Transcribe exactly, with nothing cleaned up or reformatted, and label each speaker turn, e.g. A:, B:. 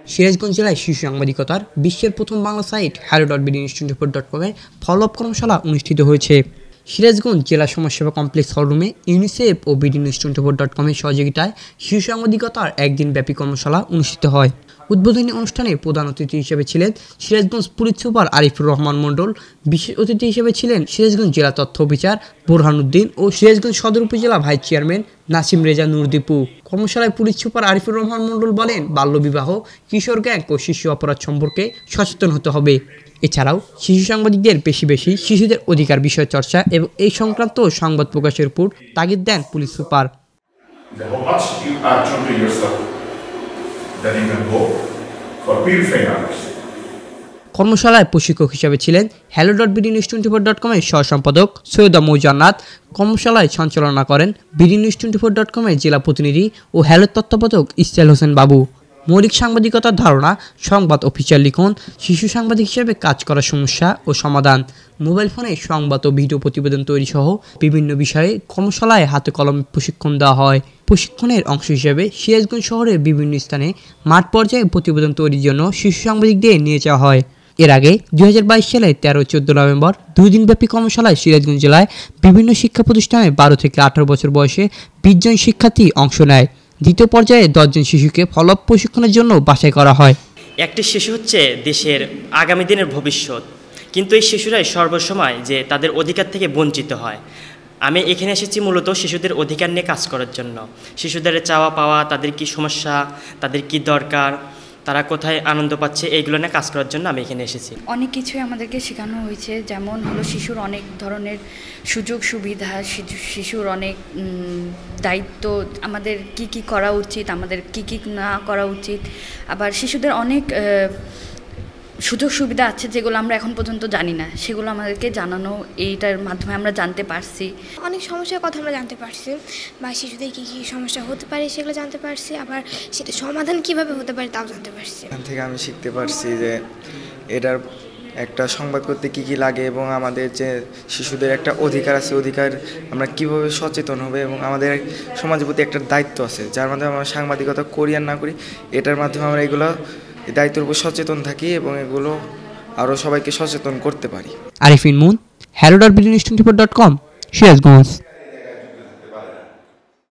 A: সিরাজগঞ্জ জেলায় শিশু সাংবাদিকতার বিশ্বের প্রথম Bangla site hello dot BD news twenty four dot কমের ফলো আপ কর্মশালা অনুষ্ঠিত হয়েছে। সিরাজগঞ্জ জেলা সমাজসেবা কমপ্লেক্স হলরুমে ইউনিসেফ ও BD news twenty four dot কমের সহযোগিতায় শিশু সাংবাদিকতার একদিন ব্যাপী কর্মশালা অনুষ্ঠিত হয়। উদ্বোধনী অনুষ্ঠানে প্রধান অতিথি হিসেবে ছিলেন সিরাজগঞ্জ পুলিশ সুপার আরিফুর রহমান মণ্ডল, বিশেষ অতিথি হিসেবে ছিলেন সিরাজগঞ্জ জেলা তথ্য অফিসার বোরহানুদ্দিন ও সিরাজগঞ্জ সদর উপজেলা ভাইস চেয়ারম্যান নাসিম রেজা নুরদীপু। কর্মশালায় পুলিশ সুপার আরিফুর রহমান মণ্ডল বলেন, বাল্যবিবাহ, কিশোর গ্যাং ও শিশু অপরাধ সম্পর্কে সচেতন হতে হবে। এছাড়াও শিশু সাংবাদিকদের বেশি বেশি শিশুদের অধিকার বিষয়ে চর্চা এবং এই সংক্রান্ত সংবাদ প্রকাশের উপর তাগিদ দেন পুলিশ সুপার। কর্মশালায় প্রশিক্ষক হিসেবে ছিলেন hello dot BD news twenty four dot কমের সহ সম্পাদক সৈয়দা মৌজান্নাত। কর্মশালায় সঞ্চালনা করেন BD news twenty four dot কমের জেলা প্রতিনিধি ও হ্যালো তত্ত্বাবধায়ক ইসরায়েল হোসেন বাবু। মৌলিক সাংবাদিকতার ধারণা, সংবাদ অফিসার লিখন, শিশু সাংবাদিক হিসেবে কাজ করার সমস্যা ও সমাধান, মোবাইল ফোনে সংবাদ ও ভিডিও প্রতিবেদন তৈরি সহ বিভিন্ন বিষয়ে কর্মশালায় হাতে কলমে প্রশিক্ষণ দেওয়া হয়। প্রশিক্ষণের অংশ হিসেবে সিরাজগঞ্জ শহরের বিভিন্ন স্থানে মাঠ পর্যায়ে প্রতিবেদন তৈরির জন্য শিশু সাংবাদিকদের নিয়ে যাওয়া হয়। এর আগে দুই হাজার বাইশ সালে তেরো চোদ্দ নভেম্বর দুই দিনব্যাপী কর্মশালায় সিরাজগঞ্জ জেলায় বিভিন্ন শিক্ষা প্রতিষ্ঠানে বারো থেকে আঠারো বছর বয়সে বিশ জন শিক্ষার্থী অংশ নেয়। দ্বিতীয় পর্যায়ে দশজন শিশুকে ফলো আপ প্রশিক্ষণের জন্য বাছাই করা হয়।
B: একটি শিশু হচ্ছে দেশের আগামী দিনের ভবিষ্যৎ, কিন্তু এই শিশুরাই সর্বসময় যে তাদের অধিকার থেকে বঞ্চিত হয়। আমি এখানে এসেছি মূলত শিশুদের অধিকার নিয়ে কাজ করার জন্য। শিশুদের চাওয়া পাওয়া, তাদের কি সমস্যা, তাদের কি দরকার, তারা কোথায় আনন্দ পাচ্ছে, এইগুলো নিয়ে কাজ করার জন্য আমি এখানে এসেছি।
C: অনেক কিছুই আমাদেরকে শেখানো হয়েছে, যেমন হলো শিশুর অনেক ধরনের সুযোগ সুবিধা, শিশুর অনেক দায়িত্ব, আমাদের কি কি করা উচিত, আমাদের কি কি না করা উচিত। আবার শিশুদের অনেক সুযোগ সুবিধা আছে যেগুলো আমরা এখন পর্যন্ত জানি না, সেগুলো আমাদেরকে জানানো, এইটার মাধ্যমে আমরা জানতে পারছি।
D: অনেক সমস্যার কথা আমরা জানতে পারছি, বা শিশুদের কী কী সমস্যা হতে পারে সেগুলো জানতে পারছি, আবার সেটা সমাধান কিভাবে হতে পারে তাও জানতে পারছি।
E: এখান থেকে আমি শিখতে পারছি যে এটার একটা সংবাদ করতে কী কী লাগে এবং আমাদের যে শিশুদের একটা অধিকার আছে, অধিকার আমরা কীভাবে সচেতন হবে এবং আমাদের সমাজের প্রতি একটা দায়িত্ব আছে, যার মাধ্যমে আমরা সাংবাদিকতা করি আর না করি, এটার মাধ্যমে আমরা এগুলো দায়িত্বের উপর সচেতন থাকি এবং এগুলো আরও সবাইকে সচেতন করতে পারি।
A: Arifin Moon, hello dot BD news twenty four dot com, Sirajganj.